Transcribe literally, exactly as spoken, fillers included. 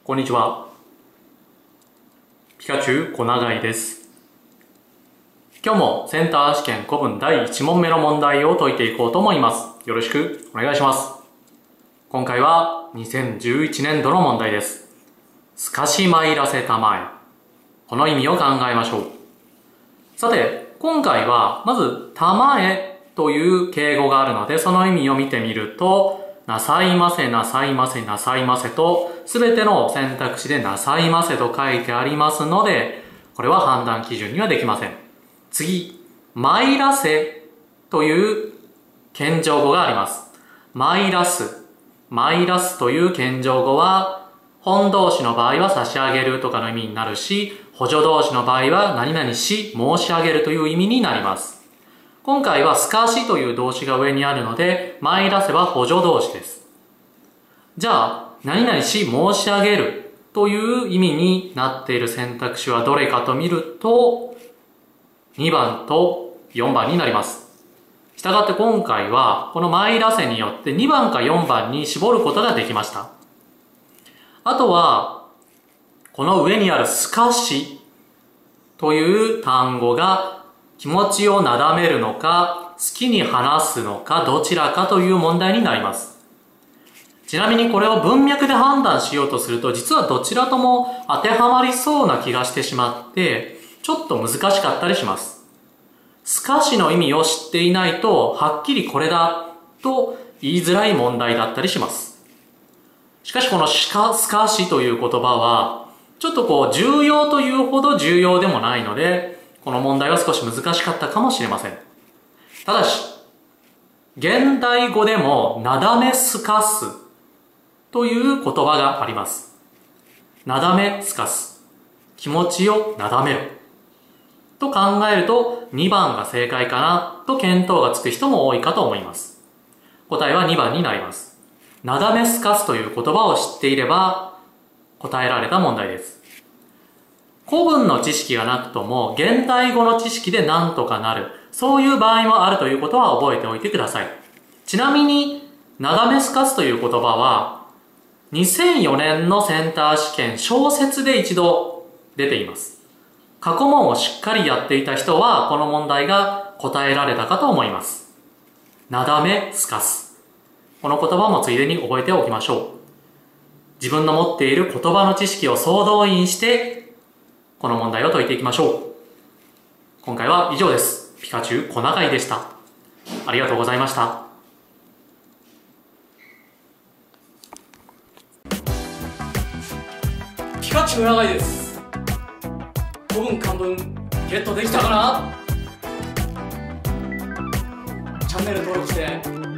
こんにちは。ピカチュウ小長井です。今日もセンター試験古文だいいち問目の問題を解いていこうと思います。よろしくお願いします。今回はにせんじゅういちねんどの問題です。透かし参らせたまえ。この意味を考えましょう。さて、今回はまずたまえという敬語があるので、その意味を見てみると、なさいませ、なさいませ、なさいませと、すべての選択肢でなさいませと書いてありますので、これは判断基準にはできません。次、参らせという謙譲語があります。参らす、参らすという謙譲語は、本動詞の場合は差し上げるとかの意味になるし、補助動詞の場合は何々し、申し上げるという意味になります。今回は透かしという動詞が上にあるので、参らせは補助動詞です。じゃあ、何々し申し上げるという意味になっている選択肢はどれかと見ると、にばんとよんばんになります。したがって今回は、この参らせによってにばんかよんばんに絞ることができました。あとは、この上にある透かしという単語が気持ちをなだめるのか、好きに話すのか、どちらかという問題になります。ちなみにこれを文脈で判断しようとすると、実はどちらとも当てはまりそうな気がしてしまって、ちょっと難しかったりします。透かしの意味を知っていないと、はっきりこれだと言いづらい問題だったりします。しかしこの透かしという言葉は、ちょっとこう重要というほど重要でもないので、この問題は少し難しかったかもしれません。ただし、現代語でもなだめすかすという言葉があります。なだめすかす。気持ちをなだめる。と考えるとにばんが正解かなと見当がつく人も多いかと思います。答えはにばんになります。なだめすかすという言葉を知っていれば答えられた問題です。古文の知識がなくとも現代語の知識で何とかなる。そういう場合もあるということは覚えておいてください。ちなみに、なだめすかすという言葉はにせんよねんのセンター試験小説で一度出ています。過去問をしっかりやっていた人はこの問題が答えられたかと思います。なだめすかす。この言葉もついでに覚えておきましょう。自分の持っている言葉の知識を総動員してこの問題を解いていきましょう。今回は以上です。ピカチュウ小長井でした。ありがとうございました。 ピカチュウ長井です。古文漢文ゲットできたかな？チャンネル登録して